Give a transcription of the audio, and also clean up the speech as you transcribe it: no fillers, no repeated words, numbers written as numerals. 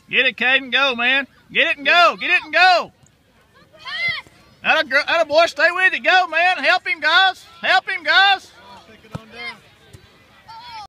Get it, Caiden. Go, man. Get it and go. Get it and go. Atta boy, stay with it. Go, man. Help him, guys. Help him, guys.